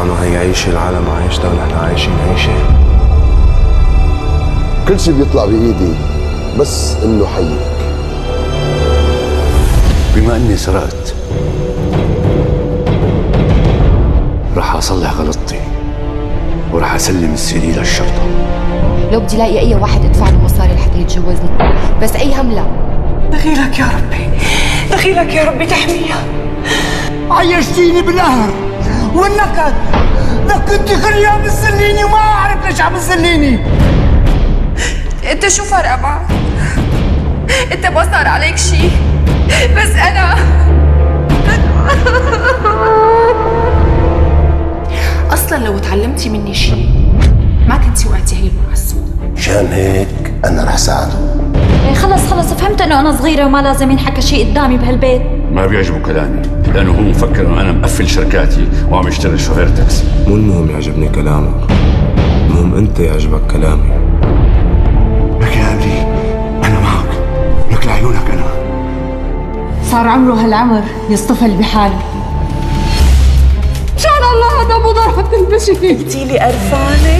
انه هي عيشة العالم عايشتها ونحن عايشين عيشة. كل شيء بيطلع بإيدي بس إنه حيك. بما إني سرقت رح أصلح غلطتي ورح أسلم السيدي للشرطة. لو بدي لاقي أي واحد أدفع له مصاري لحتى يتجوزني، بس أي هم لا. دخيلك يا ربي، دخيلك يا ربي تحميها. عيشتيني بالقهر والنكد، كنت كل يوم تسليني وما أعرف ليش عم تسليني. انت شو فرق معك؟ انت ما صار عليك شيء، بس أنا أصلاً لو تعلمتي مني شيء ما كنتي وقعتي هي المعصوم. مشان هيك أنا رح ساعده. خلص فهمت انه انا صغيره وما لازم ينحكى شيء قدامي بهالبيت. ما بيعجبه كلامي لأنه هو مفكر إنه أنا مقفل شركاتي وعم يشتغل شوفير تاكسي. مو المهم يعجبني كلامك، المهم أنت يعجبك كلامي. لك يا أبني أنا معك، لك لعيونك أنا. صار عمره هالعمر يصطفل بحاله. إن شاء الله هذا مو ضرب بالبشري. قلتي لي قرفانة؟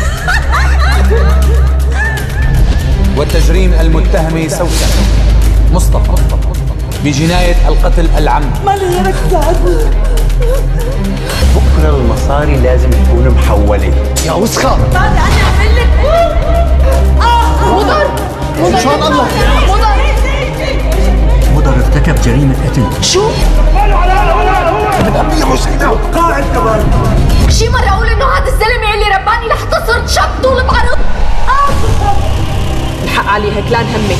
وتجريم المتهم سوسن مصطفى بجناية القتل العمد. ما لي غيرك تساعدني. بكرة المصاري لازم تكون محولة. يا وسخة بعد أنا أعمل لك مضر إن شاء الله. مضر ارتكب جريمة قتل. شو؟ بتقبلي حسينة قاعد كمان. شي مرة اقول انه هذا الزلمة اللي رباني لحتى صرت شاب طول بعرض. الحق علي هيك لا نهمك.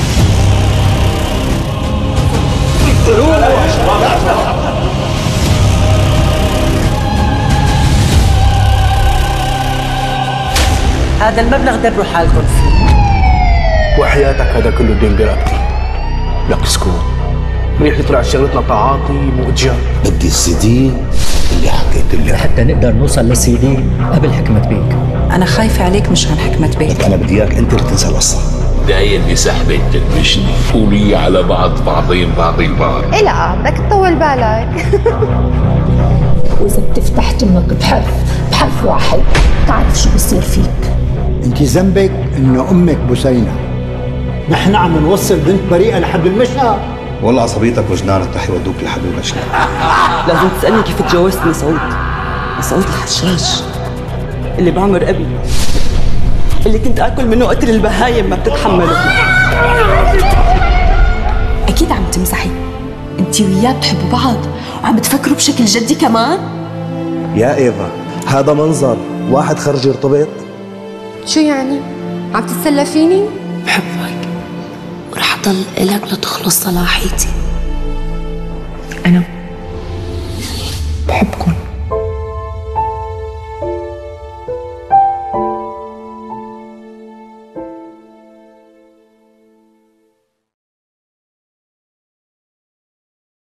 هذا المبلغ دبروا حالكم فيه. وحياتك هذا كله دين برقبتي. لك اسكت، منيح يطلع شغلتنا تعاطي مو اتجار. بدي السي اللي حكيت لي حتى نقدر نوصل للسي دي قبل حكمة بيك. أنا خايفة عليك مشان حكمة بيك. أنا بدي إياك أنت اللي تنسى القصة. داير بسحبة تلبشني قولي على بعض البعض. إيه لا بدك تطول بالك. واذا بتفتح تمك بحرف واحد تعرف شو بصير فيك. انت ذنبك انه امك بوسينة. نحن عم نوصل بنت بريئة لحد المشنقة. والله عصبيتك وجنانك رح يودوك لحد المشنقة. لازم تسألني كيف تجوزت مسعود الحشاش اللي بعمر أبي، اللي كنت آكل منه قتل البهايم ما بتتحمله. أكيد عم تمزحي، أنت وياه بتحبوا بعض وعم بتفكروا بشكل جدي كمان؟ يا إيفا هذا منظر واحد خرج يرتبط. شو يعني؟ عم تتسلى فيني؟ بحبك ورح أضل إلك لتخلص صلاحيتي. أنا